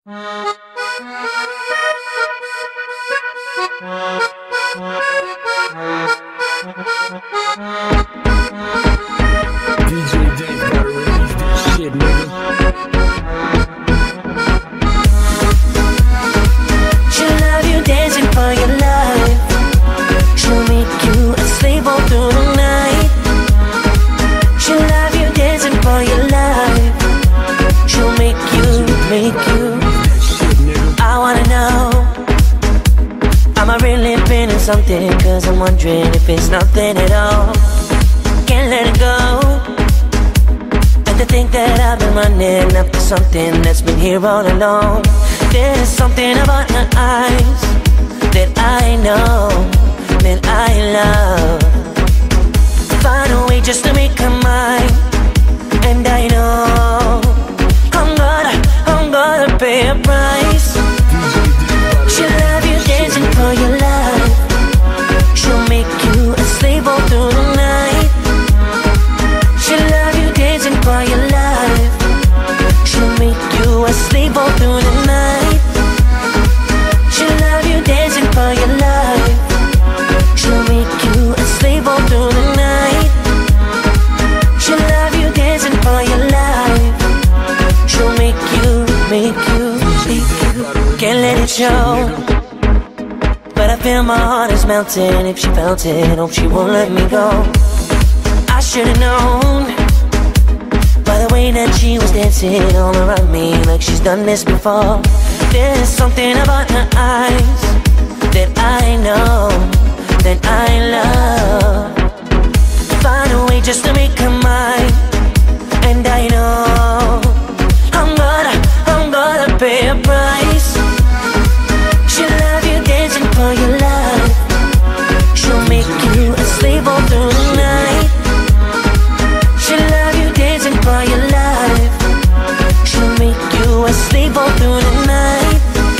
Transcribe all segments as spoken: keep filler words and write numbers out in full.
Something, cause I'm wondering if it's nothing at all. Can't let it go. And to think that I've been running after something that's been here all along. There's something about my eyes that I know, that I love. Find a way just to make her mine. And I know I'm gonna, I'm gonna pay a price. She'll love you dancing for your life. She'll make you a slave all through the night. She'll love you dancing for your life. She'll make you a slave all through the night. She'll love you dancing for your life. She'll make you a slave all through the night. She'll love you dancing for your life. She'll make you, make you, make you. Can't let it show. But I feel my heart is melting. If she felt it, hope she won't let me go. I should've known by the way that she was dancing all around me, like she's done this before. There's something about her eyes that I know, that I love. Find a way just to make her mine. And I know I'm gonna, I'm gonna pay a price. She'll love you dancing for your life. She'll make you a slave all through the night. She'll love you dancing for your life. She'll make you a slave all through the night.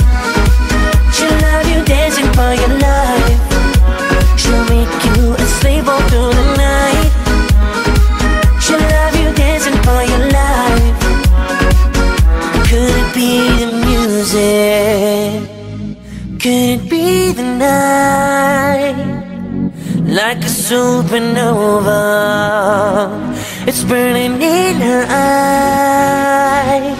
She'll love you dancing for your life. She'll make you a slave all through the night. She'll love you dancing for your life. Could it be the music? Could it be the night? Like a supernova, it's burning in her eyes.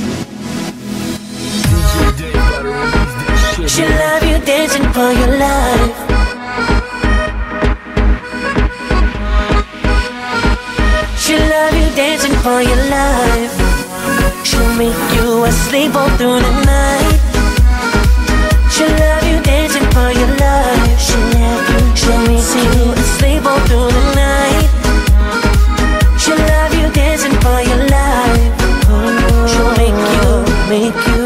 She'll love you dancing for your life. She'll love you dancing for your life. She'll make you a slave all through the night. She'll love you dancing for your life. She'll love you, she'll make you a slave all through the night. She'll love you dancing for your life. She'll make you, make you